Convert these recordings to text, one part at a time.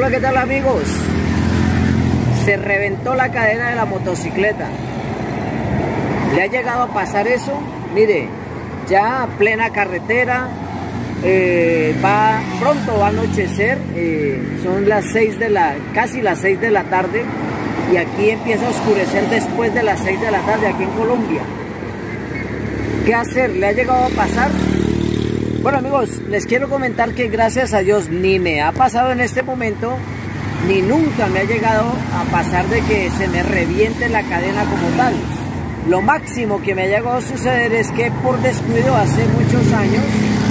Hola, ¿qué tal amigos? Se reventó la cadena de la motocicleta. ¿Le ha llegado a pasar eso? Mire, ya plena carretera, pronto va a anochecer, son las casi las 6 de la tarde, y aquí empieza a oscurecer después de las 6 de la tarde aquí en Colombia. ¿Qué hacer? ¿Le ha llegado a pasar? Bueno amigos, les quiero comentar que gracias a Dios ni me ha pasado en este momento, ni nunca me ha llegado a pasar de que se me reviente la cadena como tal. Lo máximo que me ha llegado a suceder es que por descuido hace muchos años,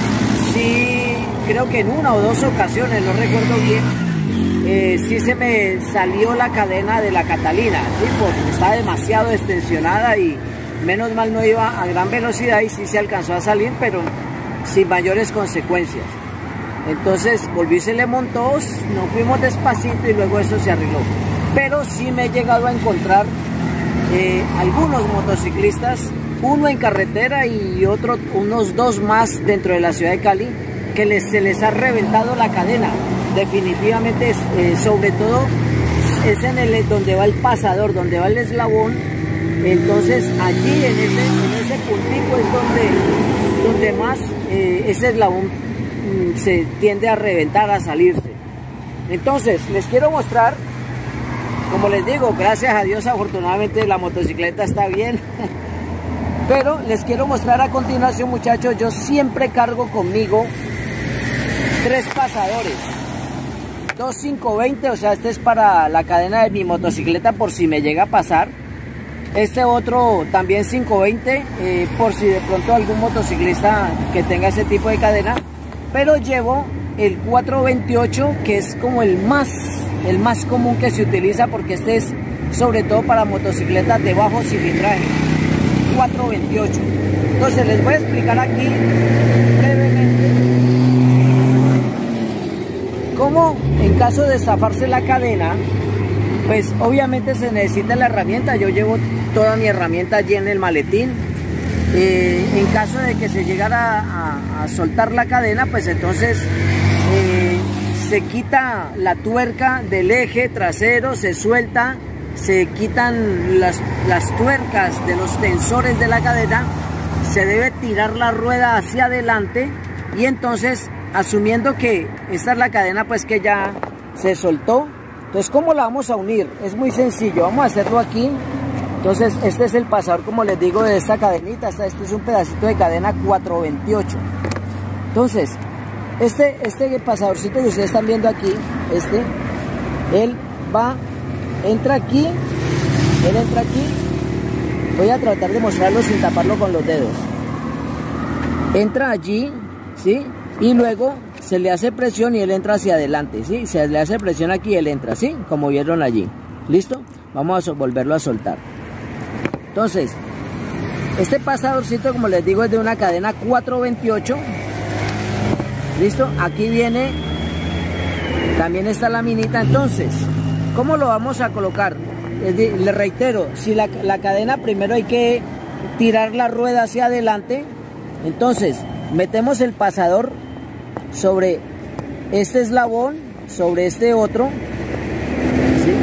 sí, creo que en una o dos ocasiones, no recuerdo bien, sí se me salió la cadena de la Catalina, ¿sí? Porque está demasiado extensionada y menos mal no iba a gran velocidad y sí se alcanzó a salir, pero sin mayores consecuencias. Entonces volví, se le montó, nos fuimos despacito y luego eso se arregló. Pero sí me he llegado a encontrar algunos motociclistas, uno en carretera y unos dos más dentro de la ciudad de Cali, que se les ha reventado la cadena. Definitivamente, sobre todo es en donde va el pasador, donde va el eslabón. Entonces allí en ese puntico es donde más ese eslabón se tiende a reventar, a salirse. Entonces les quiero mostrar, como les digo, gracias a Dios afortunadamente la motocicleta está bien. Pero les quiero mostrar a continuación, muchachos, yo siempre cargo conmigo 3 pasadores, 2 520, o sea, este es para la cadena de mi motocicleta por si me llega a pasar. Este otro también 520, por si de pronto algún motociclista que tenga ese tipo de cadena. Pero llevo el 428, que es como el más común que se utiliza, porque este es sobre todo para motocicletas de bajo cilindraje, 428. Entonces les voy a explicar aquí brevemente cómo, en caso de zafarse la cadena, pues obviamente se necesita la herramienta. Yo llevo toda mi herramienta allí en el maletín. En caso de que se llegara a soltar la cadena, pues entonces se quita la tuerca del eje trasero, se suelta, se quitan las tuercas de los tensores de la cadena, se debe tirar la rueda hacia adelante y entonces, asumiendo que esta es la cadena pues que ya se soltó, entonces ¿cómo la vamos a unir? Es muy sencillo, vamos a hacerlo aquí. Entonces este es el pasador, como les digo, de esta cadenita. Este es un pedacito de cadena 428. Entonces este pasadorcito que ustedes están viendo aquí, él entra aquí, voy a tratar de mostrarlo sin taparlo con los dedos. Entra allí, ¿sí? Y luego se le hace presión y él entra hacia adelante, ¿sí? Se le hace presión aquí y él entra, ¿sí? Como vieron allí. ¿Listo? Vamos a volverlo a soltar. Entonces, este pasadorcito, como les digo, es de una cadena 428. ¿Listo? Aquí viene también esta laminita. Entonces, ¿cómo lo vamos a colocar? Les reitero, si la cadena, primero hay que tirar la rueda hacia adelante. Entonces, metemos el pasador sobre este eslabón, sobre este otro, ¿sí?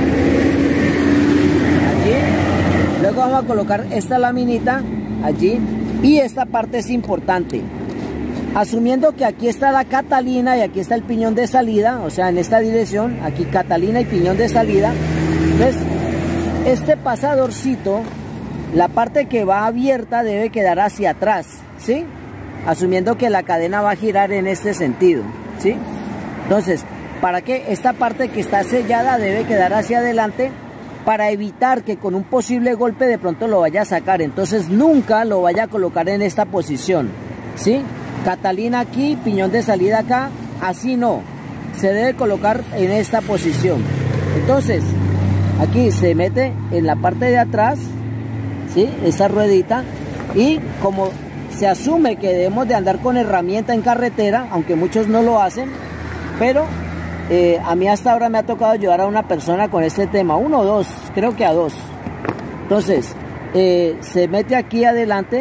Allí. Luego vamos a colocar esta laminita allí, y esta parte es importante. Asumiendo que aquí está la Catalina y aquí está el piñón de salida, o sea, en esta dirección, aquí Catalina y piñón de salida. Entonces, este pasadorcito, la parte que va abierta debe quedar hacia atrás, ¿sí? Asumiendo que la cadena va a girar en este sentido, ¿sí? Entonces, para que esta parte que está sellada debe quedar hacia adelante, para evitar que con un posible golpe de pronto lo vaya a sacar. Entonces nunca lo vaya a colocar en esta posición, ¿sí? Catalina aquí, piñón de salida acá, así no, se debe colocar en esta posición. Entonces aquí se mete en la parte de atrás, ¿sí? Esta ruedita, y como se asume que debemos de andar con herramienta en carretera, aunque muchos no lo hacen, pero a mí hasta ahora me ha tocado ayudar a una persona con este tema, uno o dos, creo que a dos. Entonces se mete aquí adelante,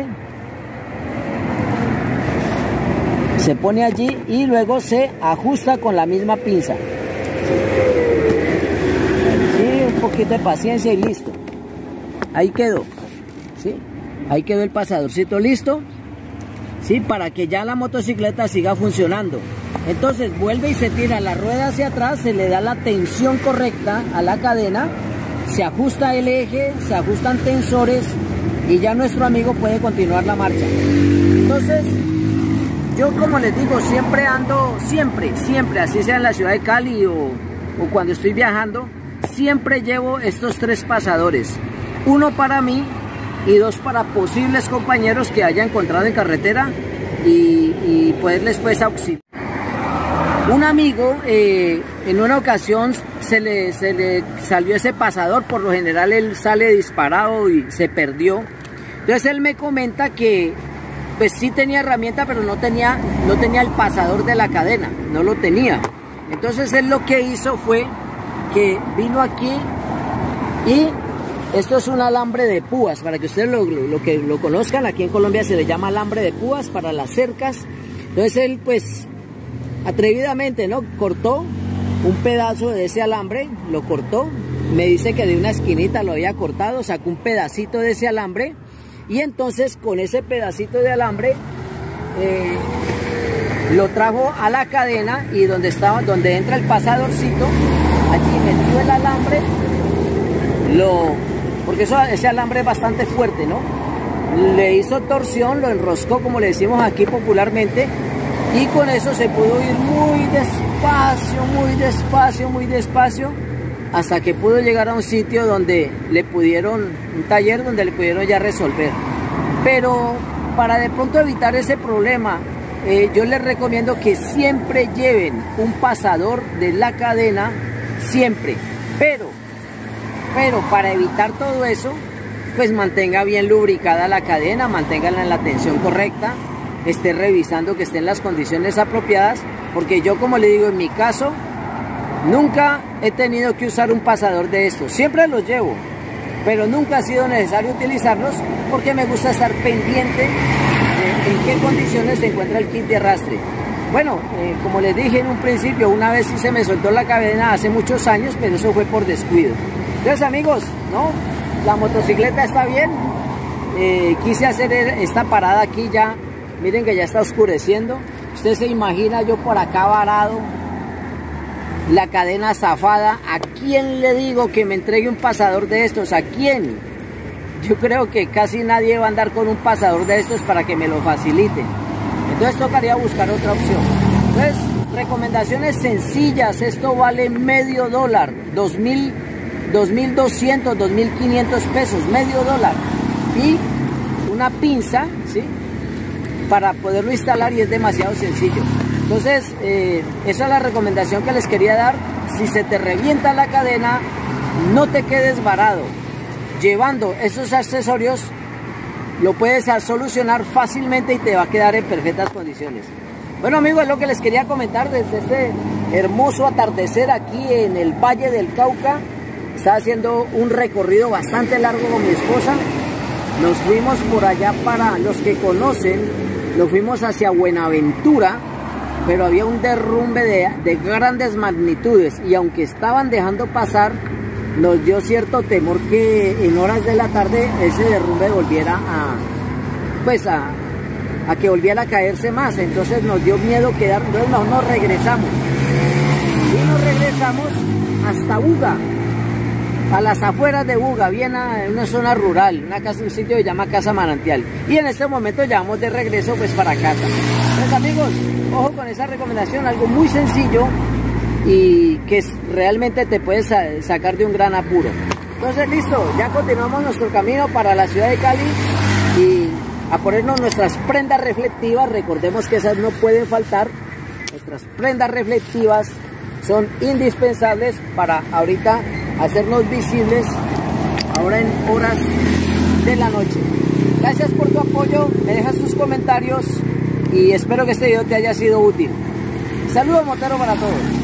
se pone allí y luego se ajusta con la misma pinza, Sí, un poquito de paciencia y listo. Ahí quedó, ¿sí? Ahí quedó el pasadorcito listo, ¿sí? Para que ya la motocicleta siga funcionando. Entonces vuelve y se tira la rueda hacia atrás, se le da la tensión correcta a la cadena, se ajusta el eje, se ajustan tensores y ya nuestro amigo puede continuar la marcha. Entonces, yo como les digo, siempre ando, siempre, así sea en la ciudad de Cali o cuando estoy viajando, siempre llevo estos 3 pasadores. Uno para mí y 2 para posibles compañeros que haya encontrado en carretera y poderles pues auxiliar. Un amigo en una ocasión se le salió ese pasador, por lo general él sale disparado y se perdió. Entonces él me comenta que pues sí tenía herramienta, pero no tenía el pasador de la cadena, no lo tenía. Entonces él lo que hizo fue que vino aquí y esto es un alambre de púas, para que ustedes lo conozcan. Aquí en Colombia se le llama alambre de púas para las cercas. Entonces él pues atrevidamente, ¿no?, cortó un pedazo de ese alambre, lo cortó, me dice que de una esquinita lo había cortado, sacó un pedacito de ese alambre y entonces con ese pedacito de alambre lo trajo a la cadena y donde entra el pasadorcito, allí metió el alambre, porque ese alambre es bastante fuerte, ¿no? Le hizo torsión, lo enroscó como le decimos aquí popularmente, y con eso se pudo ir muy despacio, hasta que pudo llegar a un sitio donde un taller donde le pudieron ya resolver. Pero para de pronto evitar ese problema, yo les recomiendo que siempre lleven un pasador de la cadena, siempre. Pero para evitar todo eso, pues mantenga bien lubricada la cadena, manténgala en la tensión correcta, esté revisando que esté en las condiciones apropiadas, porque yo, como le digo, en mi caso nunca he tenido que usar un pasador de estos, siempre los llevo, pero nunca ha sido necesario utilizarlos porque me gusta estar pendiente de en qué condiciones se encuentra el kit de arrastre. Bueno, como les dije en un principio, una vez sí se me soltó la cadena hace muchos años, pero eso fue por descuido. Entonces, amigos, ¿no?, la motocicleta está bien. Quise hacer esta parada aquí ya. Miren que ya está oscureciendo. Usted se imagina yo por acá varado, la cadena zafada. ¿A quién le digo que me entregue un pasador de estos? ¿A quién? Yo creo que casi nadie va a andar con un pasador de estos para que me lo faciliten. Entonces tocaría buscar otra opción. Entonces, recomendaciones sencillas. Esto vale $medio, 2.200, 2.500 pesos, $medio. Y una pinza, ¿sí?, para poderlo instalar, y es demasiado sencillo. Entonces, esa es la recomendación que les quería dar. Si se te revienta la cadena, no te quedes varado. Llevando esos accesorios, lo puedes solucionar fácilmente y te va a quedar en perfectas condiciones. Bueno, amigos, es lo que les quería comentar desde este hermoso atardecer aquí en el Valle del Cauca. Estaba haciendo un recorrido bastante largo con mi esposa. Nos fuimos por allá, para los que conocen, nos fuimos hacia Buenaventura, pero había un derrumbe de grandes magnitudes, y aunque estaban dejando pasar, nos dio cierto temor que en horas de la tarde ese derrumbe volviera a que volviera a caerse más. Entonces nos dio miedo quedar, entonces nos regresamos. Y nos regresamos hasta Buga, a las afueras de Buga, bien en una zona rural, un sitio que se llama Casa Manantial. Y en este momento ya vamos de regreso pues para casa. Entonces, amigos, ojo con esa recomendación, algo muy sencillo y que realmente te puedes sacar de un gran apuro. Entonces, listo, ya continuamos nuestro camino para la ciudad de Cali y a ponernos nuestras prendas reflectivas. Recordemos que esas no pueden faltar. Nuestras prendas reflectivas son indispensables para ahorita hacernos visibles ahora en horas de la noche. Gracias por tu apoyo, me dejas tus comentarios y espero que este video te haya sido útil. Saludos, motero, para todos.